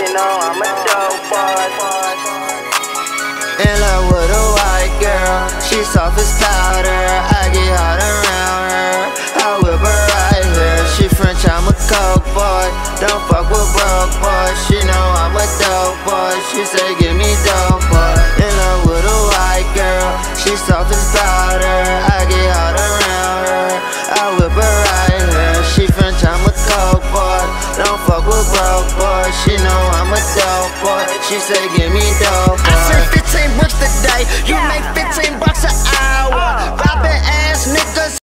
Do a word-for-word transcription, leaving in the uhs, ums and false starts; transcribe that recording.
know I'm a dope boy. In love with a white girl, she soft as powder. I get hot around her, I whip her right here. She French, I'm a coke boy. Don't fuck with broke boys. She know I'm a dope boy. She say give me dope boy. In love with a white girl, she soft as powder. I get hot around her, I whip her right here. She French, I'm a coke boy. Don't fuck with broke boys. She know I'm a dope boy. She say give me dope boy. I spent fifteen bricks today. You make fifteen bucks.